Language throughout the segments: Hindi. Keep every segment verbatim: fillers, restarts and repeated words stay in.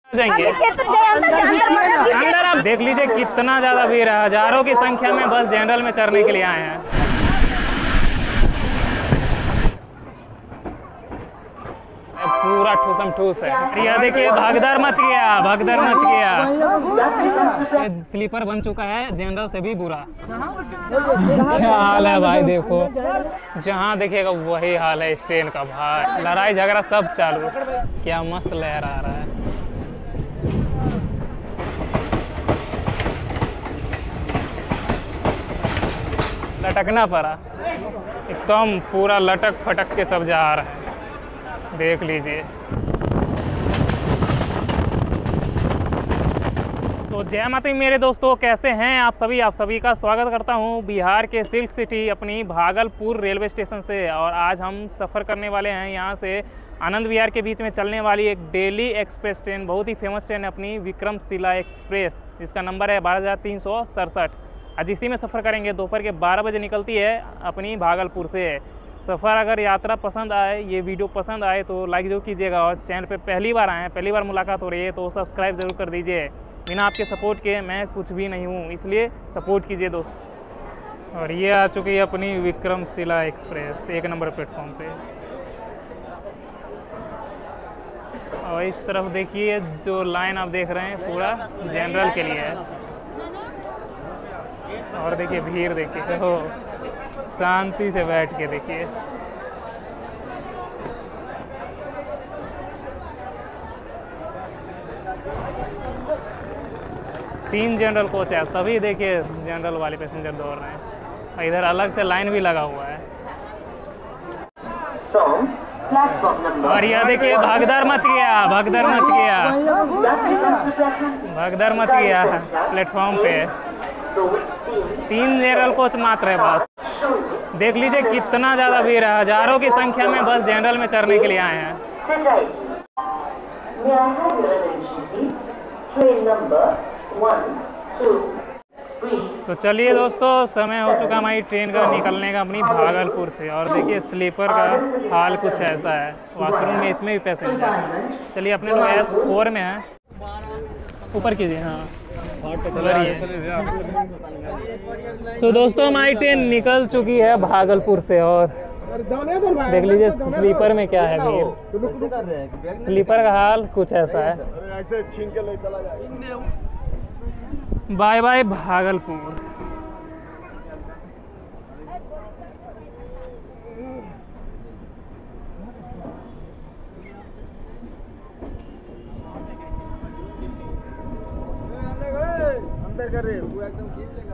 जाएंगे अंदर। आप देख लीजिए कितना ज़्यादा भीड़ है, हजारों की संख्या में बस जनरल में चढ़ने के लिए आए हैं। पूरा ठूसम ठूस है। यह देखिए भगदड़ मच गया, भगदड़ मच गया। स्लीपर बन चुका है जनरल से भी बुरा। क्या हाल है भाई, देखो जहाँ देखिएगा वही हाल है इस ट्रेन का भाई। लड़ाई झगड़ा सब चालू। क्या मस्त लहर आ रहा है। लटकना पड़ा एकदम, पूरा लटक फटक के सब जा रहा है, देख लीजिए। तो जय माता दी मेरे दोस्तों, कैसे हैं आप सभी। आप सभी का स्वागत करता हूं बिहार के सिल्क सिटी अपनी भागलपुर रेलवे स्टेशन से। और आज हम सफ़र करने वाले हैं यहां से आनंद विहार के बीच में चलने वाली एक डेली एक्सप्रेस ट्रेन, बहुत ही फेमस ट्रेन है अपनी विक्रमशिला एक्सप्रेस, जिसका नंबर है बारह हज़ार तीन सौ सड़सठ। आज इसी में सफ़र करेंगे। दोपहर के बारह बजे निकलती है अपनी भागलपुर से। सफ़र अगर यात्रा पसंद आए, ये वीडियो पसंद आए तो लाइक जरूर कीजिएगा। और चैनल पे पहली बार आए हैं, पहली बार मुलाकात हो रही है तो सब्सक्राइब ज़रूर कर दीजिए। बिना आपके सपोर्ट के मैं कुछ भी नहीं हूँ, इसलिए सपोर्ट कीजिए दोस्त। और ये आ चुकी है अपनी विक्रमशिला एक्सप्रेस एक नंबर प्लेटफॉर्म पे। और इस तरफ देखिए जो लाइन आप देख रहे हैं पूरा जनरल के लिए है। और देखिए भीड़ देखिए, हो शांति से बैठ के देखिए। तीन जनरल कोच है, सभी देखिए जनरल वाले पैसेंजर दौड़ रहे हैं। इधर अलग से लाइन भी लगा हुआ है। और यह देखिए भगदड़ मच गया, भगदड़ मच गया, भगदड़ मच गया प्लेटफॉर्म पे। तीन जनरल कोच मात्र है बस। देख लीजिए कितना ज़्यादा भीड़ है, हजारों की संख्या में बस जनरल में चढ़ने के लिए आए हैं। तो चलिए दोस्तों, समय हो चुका हमारी ट्रेन का निकलने का अपनी भागलपुर से। और देखिए स्लीपर का हाल कुछ ऐसा है, वॉशरूम में इसमें भी पैसेंजर। चलिए अपने लोग एस फोर में हैं, ऊपर कीजिए। हाँ तो दोस्तों हमारी ट्रेन निकल चुकी है भागलपुर से। और देख लीजिए स्लीपर में क्या है भीड़। स्लीपर का हाल कुछ ऐसा है। Bye bye Bhagalpur. अंदर कर रहे पूरा एकदम खींच लेगा।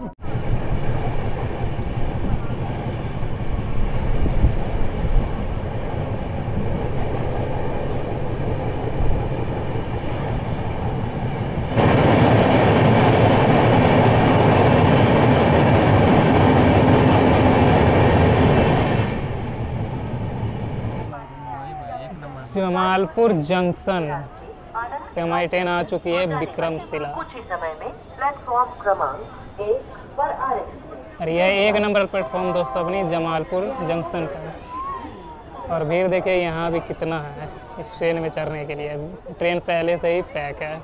जमालपुर जंक्शन पे हमारी ट्रेन आ चुकी है विक्रमशिला। कुछ ही समय में प्लेटफॉर्म क्रमांक एक पर आ रही है। और यह एक नंबर प्लेटफॉर्म दोस्तों अपनी जमालपुर जंक्शन का। और भीड़ देखिए यहाँ भी कितना है इस ट्रेन में चढ़ने के लिए। ट्रेन पहले से ही पैक है।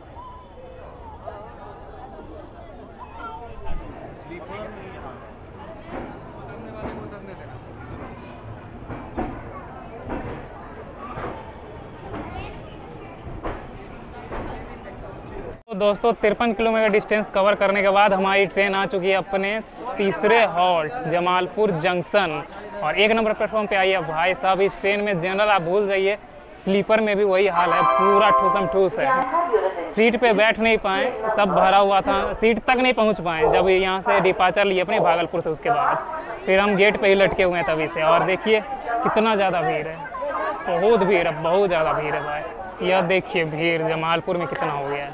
तो दोस्तों तिरपन किलोमीटर डिस्टेंस कवर करने के बाद हमारी ट्रेन आ चुकी है अपने तीसरे हॉल्ट जमालपुर जंक्शन। और एक नंबर प्लेटफॉर्म पे आई है। भाई साहब इस ट्रेन में जनरल आप भूल जाइए, स्लीपर में भी वही हाल है, पूरा ठूसम ठूस है। सीट पे बैठ नहीं पाए, सब भरा हुआ था, सीट तक नहीं पहुंच पाए जब यहाँ से डिपार्चर लिए अपने भागलपुर से। उसके बाद फिर हम गेट पे ही लटके हुए हैं तभी से। और देखिए कितना ज़्यादा भीड़ है, बहुत भीड़ है, बहुत ज़्यादा भीड़ है भाई। यह देखिए भीड़ जमालपुर में कितना हो गया है।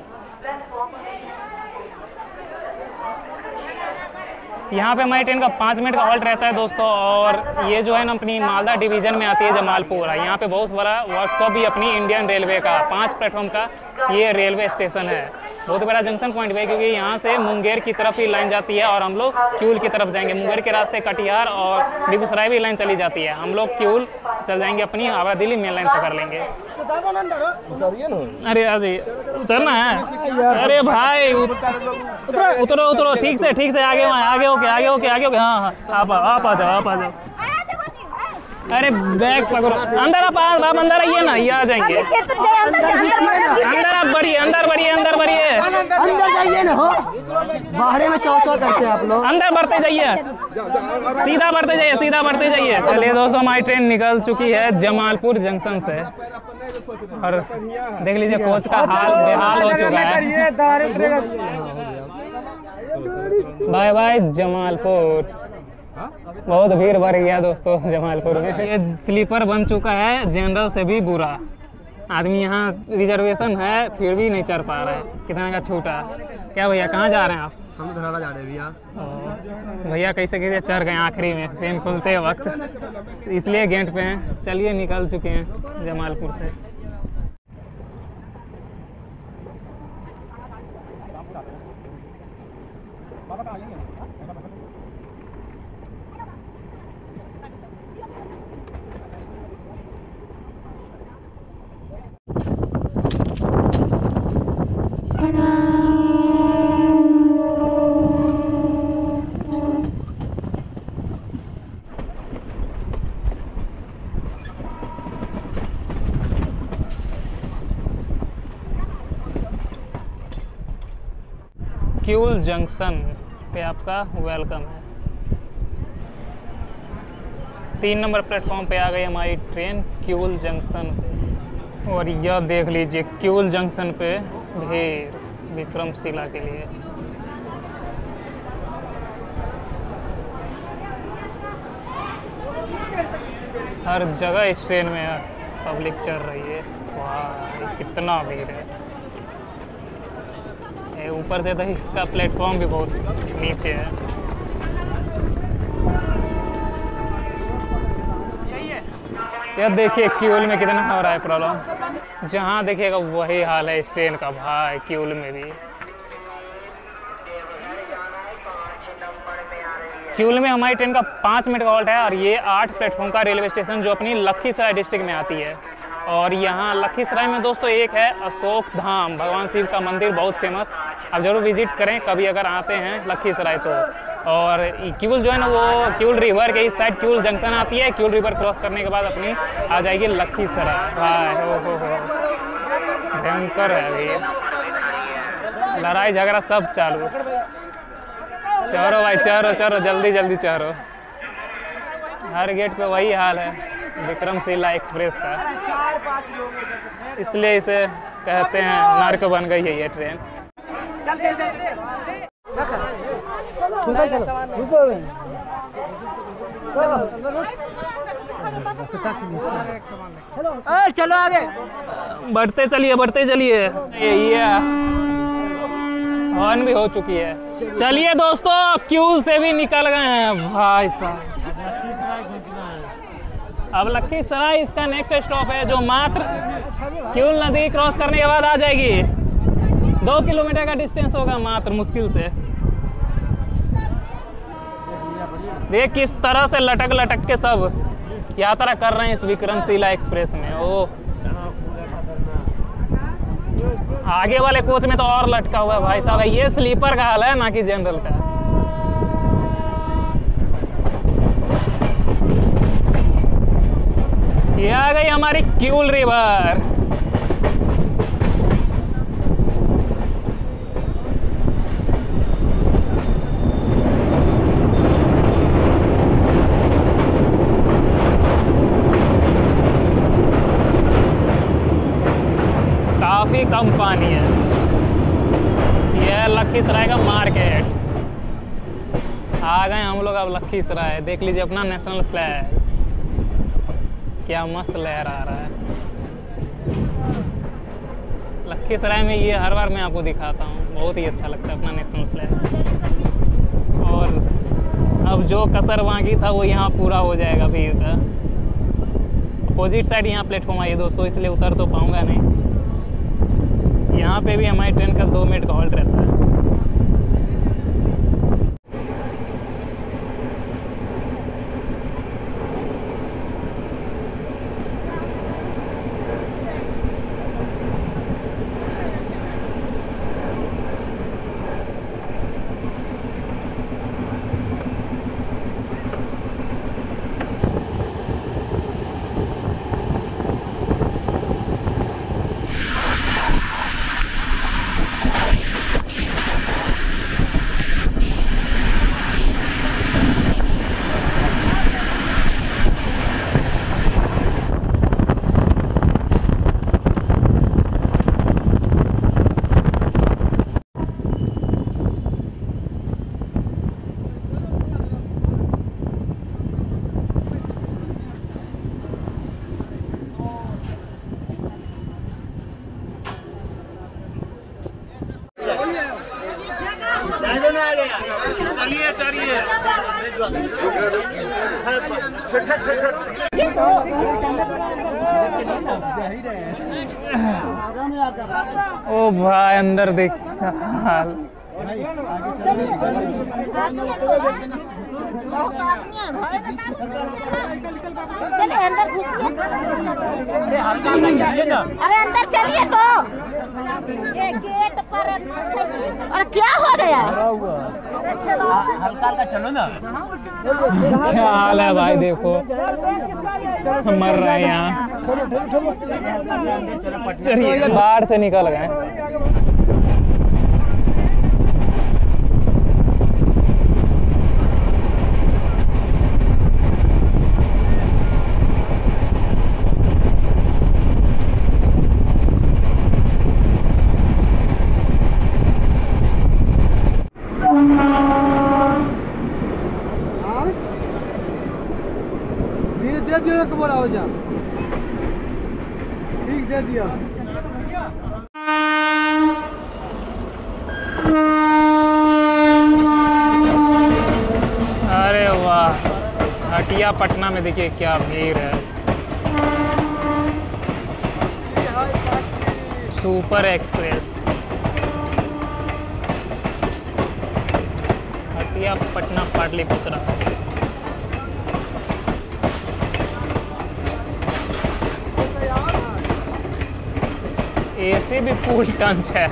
यहाँ पे हमारी ट्रेन का पाँच मिनट का हॉल्ट रहता है दोस्तों। और ये जो है ना अपनी मालदा डिवीज़न में आती है जमालपुर। यहाँ पे बहुत बड़ा वर्कशॉप भी अपनी इंडियन रेलवे का, पांच प्लेटफॉर्म का ये रेलवे स्टेशन है। बहुत बड़ा जंक्शन पॉइंट भी है, क्योंकि यहाँ से मुंगेर की तरफ ही लाइन जाती है और हम लोग क्यूल की तरफ जाएंगे। मुंगेर के रास्ते कटिहार और बेगूसराय भी लाइन चली जाती है। हम लोग क्यूल चल जाएंगे, अपनी आवारा दिल्ली मेन लाइन पकड़ लेंगे। अरे अजी उतरना है? अरे भाई उतरो उतरो, ठीक से ठीक से, आगे वहाँ आगे होके आगे होके आगे होके। हाँ हाँ आप आप आ जाओ आप आ जाओ। अरे बैग पकड़ो, अंदर आप आप अंदर आइए ना, ये आ जाएंगे। अंदर आप बढ़िए, अंदर बढ़िए, अंदर बढ़िए, अंदर जाइए ना। हो बाहर में चौ चौ करते हैं आप लोग, अंदर बढ़ते जाइए, सीधा बढ़ते जाइए, सीधा बढ़ते जाइए। चलिए दोस्तों, हमारी ट्रेन निकल चुकी है जमालपुर जंक्शन से और देख लीजिए कोच का हाल बेहाल हो चुका है। Bye bye Jamalpur. बहुत भीड़ बढ़ गया दोस्तों जमालपुर में। ये स्लीपर बन चुका है जनरल से भी बुरा। आदमी यहाँ रिजर्वेशन है फिर भी नहीं चढ़ पा रहा है, कितना का छूटा। क्या भैया कहाँ जा रहे हैं आप? हम धराला जा रहे हैं भैया। भैया कैसे कैसे चढ़ गए आखिरी में ट्रेन खुलते वक्त, इसलिए गेट पे हैं। चलिए निकल चुके हैं जमालपुर से। क्यूल जंक्शन पे आपका वेलकम है। तीन नंबर प्लेटफॉर्म पे आ गई हमारी ट्रेन क्यूल जंक्शन पे। और यह देख लीजिए क्यूल जंक्शन पे भीड़ विक्रमशिला के लिए। हर जगह इस ट्रेन में पब्लिक चल रही है। वाह कितना भीड़ है। ऊपर से तो इसका प्लेटफॉर्म भी बहुत नीचे है। यार देखिए क्यूल में कितना हो रहा है प्रॉब्लम। जहाँ देखिएगा वही हाल है इस ट्रेन का भाई। क्यूल में भी क्यूल में हमारी ट्रेन का पाँच मिनट का हॉल्ट है और ये आठ प्लेटफॉर्म का रेलवे स्टेशन जो अपनी लखीसराय डिस्ट्रिक्ट में आती है। और यहाँ लखीसराय में दोस्तों एक है अशोक धाम, भगवान शिव का मंदिर, बहुत फेमस। आप जरूर विजिट करें कभी अगर आते हैं लखीसराय तो। और क्यूल जो है ना वो क्यूल रिवर के इस साइड क्यूल जंक्शन आती है। क्यूल रिवर क्रॉस करने के बाद अपनी आ जाएगी लखीसराय। भाई हो हो हो भयंकर है अभी, लड़ाई झगड़ा सब चालू। चढ़ो भाई चढ़ो चढ़ो, जल्दी जल्दी चढ़ो। हर गेट पे वही हाल है विक्रमशिला एक्सप्रेस का, इसलिए इसे कहते हैं नर्क बन गई है ये ट्रेन। चलो आगे बढ़ते चलिए बढ़ते चलिए। ये हॉर्न भी हो चुकी है। चलिए दोस्तों क्यूल से भी निकल गए हैं भाई साहब। अब लखीसराय इसका नेक्स्ट स्टॉप है जो मात्र क्यूल नदी क्रॉस करने के बाद आ जाएगी। दो किलोमीटर का डिस्टेंस होगा मात्र मुश्किल से। देख किस तरह से लटक लटक के सब यात्रा कर रहे हैं इस विक्रमशिला एक्सप्रेस में। ओ आगे वाले कोच में तो और लटका हुआ है भाई साहब। ये स्लीपर का हाल है ना कि जनरल का। ये आ गई हमारी क्यूल रिवर। काफी कम पानी है। यह लखीसराय का मार्केट। आ गए हम लोग अब लखीसराय। देख लीजिए अपना नेशनल फ्लैग, क्या मस्त लहरा रहा है। लखीसराय में ये हर बार मैं आपको दिखाता हूँ, बहुत ही अच्छा लगता है अपना नेशनल फ्लैग। और अब जो कसर बाकी था वो यहाँ पूरा हो जाएगा भीड़ का। अपोजिट साइड यहाँ प्लेटफॉर्म आई है दोस्तों, इसलिए उतर तो पाऊँगा नहीं। यहाँ यहाँ पे भी हमारी ट्रेन का दो मिनट का हॉल्ट रहता है। चलिए चलिए ओ भाई अंदर देख हाल। चलिए अंदर घुसिए। अरे अंदर चलिए तो ये गेट पर। और क्या हो गया? हल्का हल्का चलो ना। क्या हाल है भाई, देखो मर रहे हैं यहाँ। चलिए बाहर से निकल गए। दे दिया एक बोला हो जा। ठीक दे दिया। अरे वाह, हटिया पटना में देखिए क्या भीड़ है। Super express Hatia Patna Pataliputra. AC भी फुल टंच है।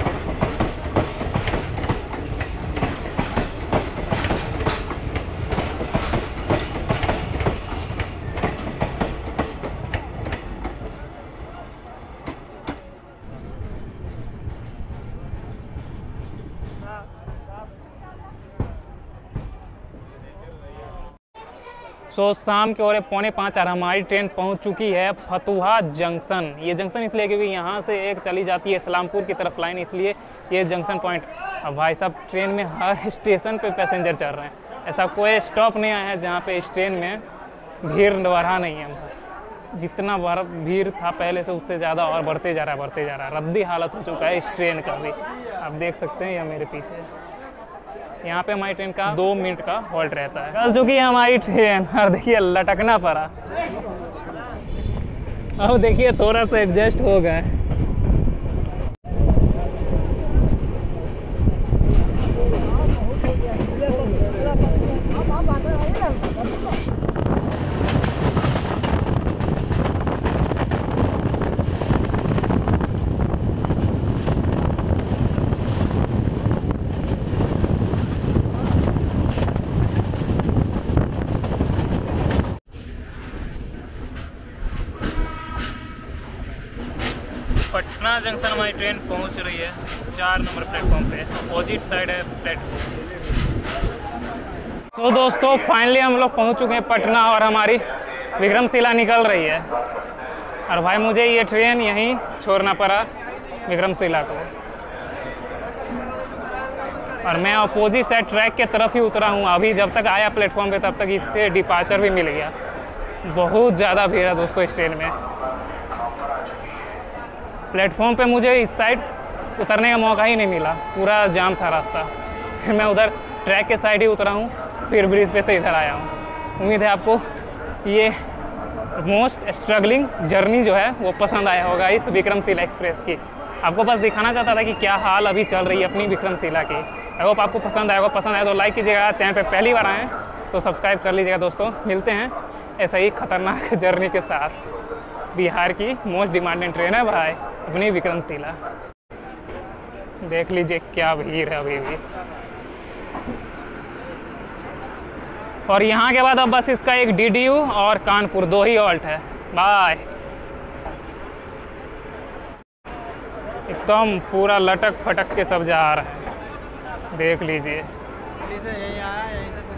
सो so, शाम के और पौने पाँच और हमारी ट्रेन पहुंच चुकी है फतुहा जंक्शन। ये जंक्शन इसलिए क्योंकि यहाँ से एक चली जाती है इस्लामपुर की तरफ लाइन, इसलिए ये जंक्शन पॉइंट। अब भाई साहब ट्रेन में हर स्टेशन पे पैसेंजर चढ़ रहे हैं। ऐसा कोई स्टॉप नहीं आया है जहाँ पे इस ट्रेन में भीड़ बढ़ा नहीं है। जितना बार भीड़ था पहले से उससे ज़्यादा और बढ़ते जा रहा है बढ़ते जा रहा है। रद्दी हालत हो चुका है इस ट्रेन का भी। आप देख सकते हैं या मेरे पीछे यहाँ पे हमारी ट्रेन का दो मिनट का हॉल्ट रहता है। चल चुकी है हमारी ट्रेन और देखिए लटकना पड़ा। अब देखिए थोड़ा सा एडजस्ट हो गए। पटना जंक्शन हमारी ट्रेन पहुंच रही है। चार नंबर प्लेटफॉर्म पे अपोजिट साइड है प्लेटफॉर्म। तो दोस्तों फाइनली हम लोग पहुंच चुके हैं पटना और हमारी विक्रमशिला निकल रही है। और भाई मुझे ये ट्रेन यहीं छोड़ना पड़ा विक्रमशिला को। और मैं अपोजिट साइड ट्रैक के तरफ ही उतरा हूँ। अभी जब तक आया प्लेटफॉर्म पे तब तक इससे डिपार्चर भी मिल गया। बहुत ज़्यादा भीड़ है दोस्तों इस ट्रेन में। प्लेटफॉर्म पे मुझे इस साइड उतरने का मौका ही नहीं मिला, पूरा जाम था रास्ता। फिर मैं उधर ट्रैक के साइड ही उतरा हूँ, फिर ब्रिज पे से इधर आया हूँ। उम्मीद है आपको ये मोस्ट स्ट्रगलिंग जर्नी जो है वो पसंद आया होगा इस विक्रमशिला एक्सप्रेस की। आपको बस दिखाना चाहता था कि क्या हाल अभी चल रही है अपनी विक्रमशिला की। आई होप आपको पसंद आएगा, पसंद आए तो लाइक कीजिएगा, चैनल पे पहली बार आए तो सब्सक्राइब कर लीजिएगा। दोस्तों मिलते हैं ऐसा ही खतरनाक जर्नी के साथ। बिहार की मोस्ट डिमांडेड ट्रेन है भाई अपनी विक्रमशिला। देख लीजिए क्या भीड़ है अभी भी। और यहाँ के बाद अब बस इसका एक डी डी यू और कानपुर दो ही ऑल्ट है। बाय। एकदम पूरा लटक फटक के सब जा रहे हैं, देख लीजिए। यहीं आया, यहीं से